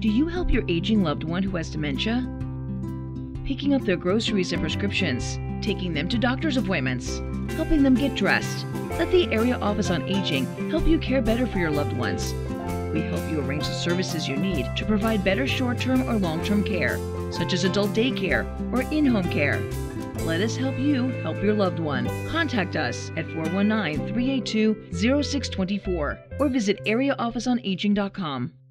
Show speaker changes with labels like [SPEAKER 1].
[SPEAKER 1] Do you help your aging loved one who has dementia? Picking up their groceries and prescriptions, taking them to doctor's appointments, helping them get dressed. Let the Area Office on Aging help you care better for your loved ones. We help you arrange the services you need to provide better short-term or long-term care, such as adult daycare or in-home care. Let us help you help your loved one. Contact us at 419-382-0624 or visit areaofficeonaging.com.